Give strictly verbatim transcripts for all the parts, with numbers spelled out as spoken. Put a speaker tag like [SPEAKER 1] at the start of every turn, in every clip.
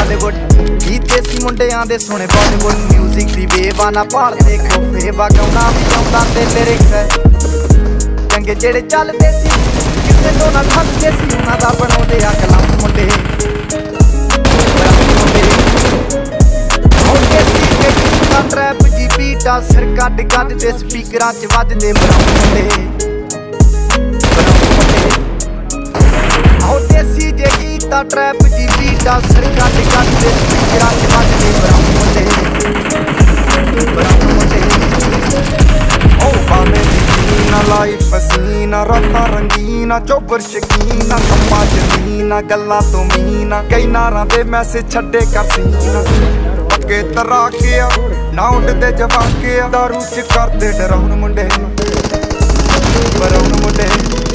[SPEAKER 1] ਬਾਲੀਵੁੱਡ ਗੀਤ ਦੇਸੀ ਮੁੰਡਿਆਂ ਦੇ ਸੁਣੇ ਬਾਲੀਵੁੱਡ ਮਿਊਜ਼ਿਕ ਦੀ ਵੇਵਾ ਨਾ ਭਾਲਦੇ ਖੋਫੇ ਵਗਾਉਣਾ ਵੀ ਆਉਂਦਾ ਤੇ ਲਿਰਿਕਸ ਹੈ ਚੰਗੇ ਜਿਹੜੇ ਚੱਲਦੇ ਸੀ ਕਿਸੇ ਤੋਂ ਨਾ ਠੱਗਦੇ ਸੀ ਉਹਨਾਂ ਦਾ ਬਣਾਉਂਦੇ ਆ ਕਲਮ ਮੁੰਡੇ ਟਰੈਪ ਜੀ ਬੀਟਾਂ ਸਿਰ ਕੱਢ ਕੱਢ ਦੇ ਸਪੀਕਰਾਂ ਚ ਵੱਜਦੇ ਬਰਾਉਂਦੇ ਆਉ ਦੇਸੀ ਜੇ ਗੀਤਾਂ ਟਰੈਪ ਜੀ ਬੀਟਾਂ ਸਿਰ ਕੱਢ ਕੱਢ ਦੇ ਸਪੀਕਰਾਂ ਚ ਵੱਜਦੇ ਬਰਾਉਂਦੇ ਬਰਾਉਂਦੇ ਓ ਬਾਵੇਂ ਨਾ ਲਾਈਫ ਹਸੀਨਾ ਰਾਤਾਂ ਰੰਗੀਨਾ ਚੋਬਰ ਸ਼ਕੀਨਾ ਕੰਮਾਂ ਜ਼ਮੀਨਾ ਗੱਲਾਂ ਤੋਂ ਮੀਨਾ ਕਈ ਨਾਰਾਂ ਦੇ ਮੈਸੇਜ ਛੱਡੇ ਕਰ ਸੀਨਾ ਅੱਗੇ ਤਰਾ ਕੇ ਆ ਨਾ ਉੱਡਦੇ ਜਵਾਕੇ ਆ ਦਾਰੂ ਚ ਕਰਦੇ ਡਰਾਉਣ ਮੁੰਡੇ ਬਰਾਉਣ ਮੁੰਡੇ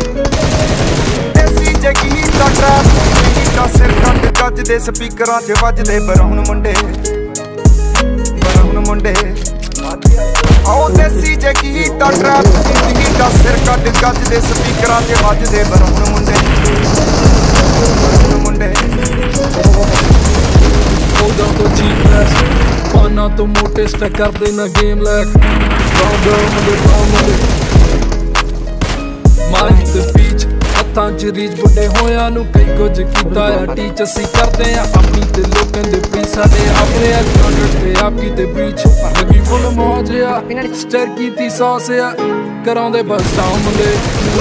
[SPEAKER 1] ਦੇਸੀ ਜੇ ਗੀਤਾਂ ਟਰੈਪ ਗੀਤਾਂ ਸਿਰ ਕੱਢ ਕੱਜ ਦੇ ਸਪੀਕਰਾਂ ਚ ਵੱਜਦੇ ਬਰਾਉਣ ਮੁੰਡੇ ਬਰਾਉਣ ਮੁੰਡੇ ਆਓ ਦੇਸੀ ਜੇ ਗੀਤਾਂ ਟਰੈਪ ਗੀਤਾਂ ਸਿਰ ਕੱਢ ਕੱਜ ਦੇ ਸਪੀਕਰਾਂ ਚ ਵੱਜਦੇ ਬਰਾਉਣ ਮੁੰਡੇ ਬਰਾਉਣ ਮੁੰਡੇ
[SPEAKER 2] ਉਹਦਾ ਤੋਂ ਚੀਪ ਪਾਨਾ ਤੋਂ ਮੋਟੇ ਸਟੈਕ ਕਰਦੇ ਨਾ ਗੇਮ ਲੈਕ ਰਾਉਂਡ ਰਾਉਂਡ ਰਾਉਂਡ ਮਾਈਕ ਤੇ ਬੀਚ ਹੱਥਾਂ ਚ ਰੀਚ ਵੱਡੇ ਹੋਇਆਂ ਨੂੰ ਕਈ ਕੁਝ ਕੀਤਾ ਆ ਟੀਚ ਅਸੀਂ ਕਰਦੇ ਆ ਆਪਣੀ ਤੇ ਲੋਕਾਂ ਦੇ ਪ੍ਰੀ ਸਾਡੇ ਆਪਣੇ ਕੰਟਰੈਕਟ ਤੇ ਆਪਕੀ ਤੇ ਬ੍ਰੀਚ ਲੱਗੀ ਫੁੱਲ ਮੌਜ ਆ ਸਟਰ ਕੀਤੀ ਸੌਸ ਆ ਕਰਾਉਂਦੇ ਬਸ ਡਾਊਨ ਮੁੰਡੇ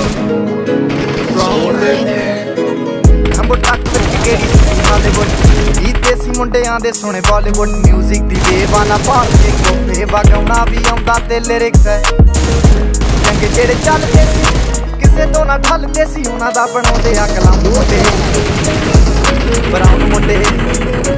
[SPEAKER 2] ਰਾਉਂਡ
[SPEAKER 1] ਅੰਬੋ ਟੱਕ ਕਿਹੜੀ ਬਾਲੀਵੁੱਡ ਗੀਤ ਦੇਸੀ ਮੁੰਡਿਆਂ ਦੇ ਸੁਣੇ ਬਾਲੀਵੁੱਡ ਮਿਊਜ਼ਿਕ ਦੀ ਵੇਵਾ ਨਾ ਭਾਲਦੇ ਖੋਫੇ ਵਗਾਉਣਾ ਵੀ ਆਉਂਦਾ ਤੇ ਲਿਰਿਕਸ ਹੈ ਚੰਗੇ ਜਿਹੜੇ ਚੱਲਦੇ ਸੀ ਕਿਸੇ ਤੋਂ ਨਾ ਠੱਲਦੇ ਸੀ ਉਹਨਾਂ ਦਾ ਬਣਾਉਂਦੇ ਆ ਕਲਮ ਮੁੰਡੇ ਬਰਾਉਨ ਮੁੰਡੇ